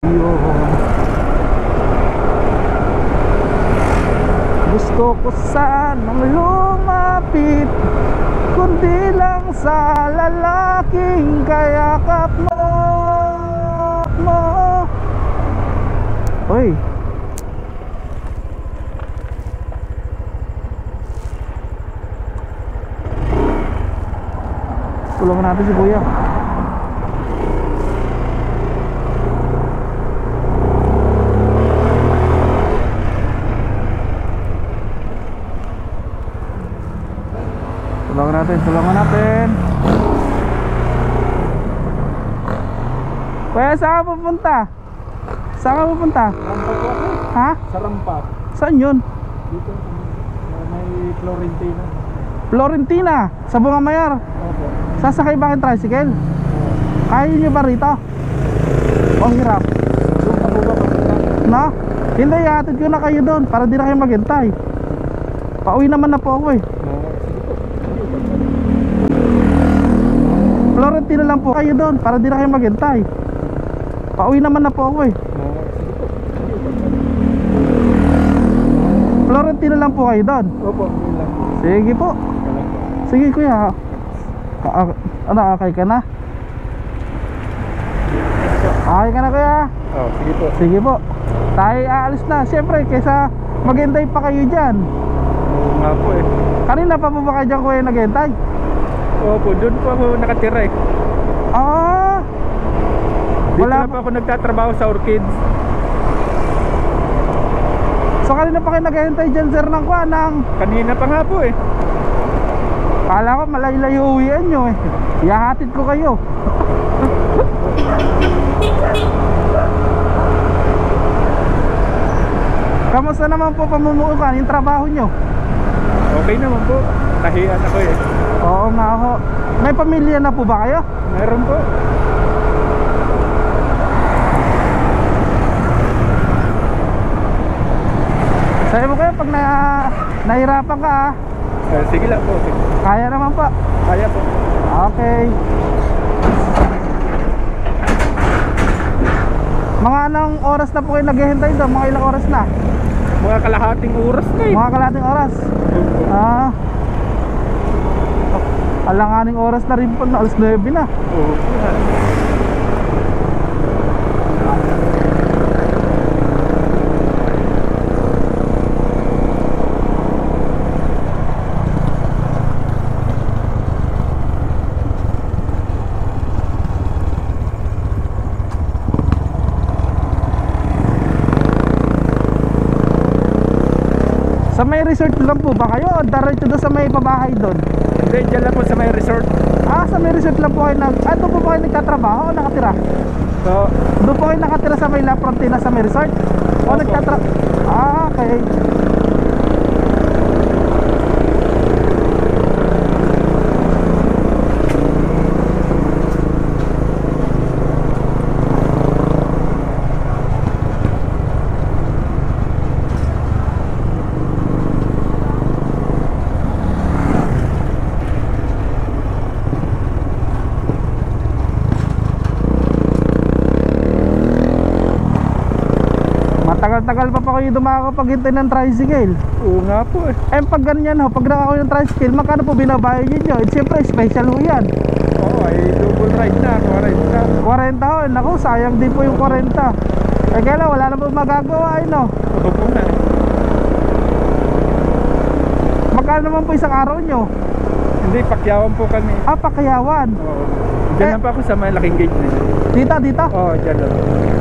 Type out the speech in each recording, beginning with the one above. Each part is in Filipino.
Gusto ko sanang lumapit, kundi lang sa lalaking kayakap mo. Uy, tulungan natin si Kuya. Tulungan natin. Kuya, saan ka pupunta? Saan ka pupunta? Rampa po ako. Ha? Sa rampa. Saan yun? Dito. May Florentina. Florentina, sa Bungamayar. Opo. Sasakay ba kayong tricycle? Kaya nyo ba rito? O hirap? Doon pa po ba pagkita? No? Hindi, ihatid ko na kayo doon para di na kayo maghintay. Pauwi naman na po ako eh. Florentina lang po kayo doon para di na kayo maghintay. Pauwi naman na po ako eh. Florentina lang po kayo doon. Opo, yun lang. Sige po. Sige kuya. Ano, akay ka na? Akay ka na kuya? Oh, sige po. Sige po. Tayo aalis na. Siyempre, kaysa maghintay pa kayo dyan. Oo nga po eh. Kanina pa po ba kayo dyan kuya naghintay? Opo, doon po ako nakatira eh. Ah, Dito wala na po ako nagtatrabaho sa Orchids. So kanina pa kayo naghihintay dyan sir ng kuanang. Kanina pa nga po eh. Kala ko malayo-layo uwian nyo eh. Ihahatid ko kayo. Kamusta naman po pamumukan yung trabaho nyo? Okay naman po. Tahian ako eh. Oo nga ho. May pamilya na po ba kayo? Meron po. Sabi mo kayo pag nahirapan ka Sige lang po. Sige. kaya naman po. Kaya po. Okay. Mga anong oras na po kayo naghihintay doon? Mga ilang oras na? Mga kalahating oras na eh. Mga kalating oras. Ah, alanganing oras na rin po, alas 9 na. Oo. Sa may resort lang po ba kayo o diretso doon sa may pabahay doon? Hindi, dyan lang po sa may resort. Ah, sa may resort lang po kayo doon po ba kayo nagtatrabaho o nakatira? So, Doon po kayo nakatira sa may La Frontina sa may resort? O Opo. Ah, okay. Matagal-tagal pa kayo dumako pag hintay ng tricycle. oo nga po eh. Eh pag ganyan ho, pag nakakaw ng tricycle, magkano po binabayad nyo? Eh siyempre special ho yan. Oo, ay double ride na. 40 ho, naku sayang din po yung 40. Eh kaya lang, wala na po magagawa eh no. Oo po nga eh. Magkano naman po isang araw nyo? Hindi, pakyawan po kami. Ah, Pakayawan. Oo. Diyan lang pa ako sa malaking gate na yun. Dito. Oo, dyan lang.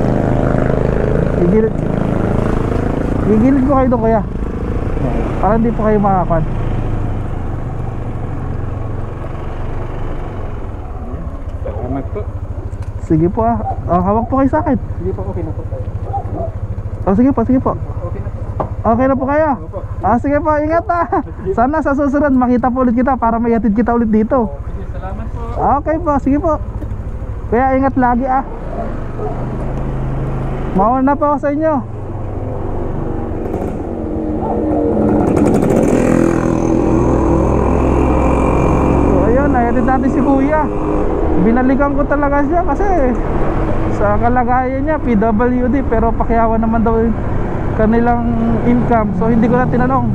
Gigilid ko kayo doon kuya. Para hindi po kayo makakad. Salamat po. Sige po ah. Hawak po kayo sa akin. Sige po, okay na po tayo. Sige po. Okay na po. Okay na po kayo. Opo. Sige po, ingat ah. Sana sa susunod makita po ulit kita para may hatid kita ulit dito. Sige, salamat po. Okay po, sige po. Kuya, ingat lagi ah. Mauna po ako sa inyo. So ayun, nahatid natin si kuya. Binalikan ko talaga siya kasi Sa kalagayan niya PWD, pero pakiyawan naman daw yung kanilang income. So hindi ko na tinanong.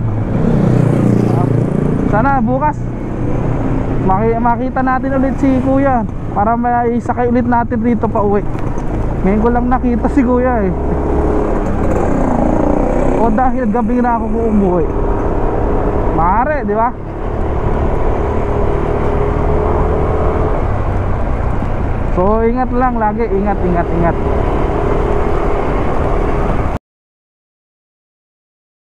Sana bukas makita natin ulit si kuya para may sakay ulit natin dito pa uwi. Ngayon ko lang nakita si kuya eh. O dahil gabi na ako umuwi. Maaari, di ba? So ingat lang lagi, ingat.